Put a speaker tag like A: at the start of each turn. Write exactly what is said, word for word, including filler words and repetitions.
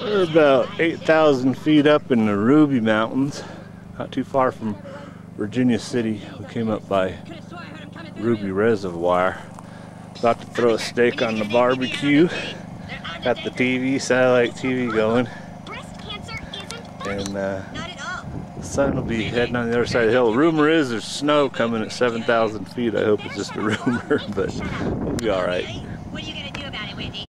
A: We're about eight thousand feet up in the Ruby Mountains, not too far from Virginia City. We came up by Ruby Reservoir. About to throw a steak on the barbecue. Got the T V, satellite T V going. And uh, the sun will be heading on the other side of the hill. Rumor is there's snow coming at seven thousand feet. I hope it's just a rumor, but we'll be alright.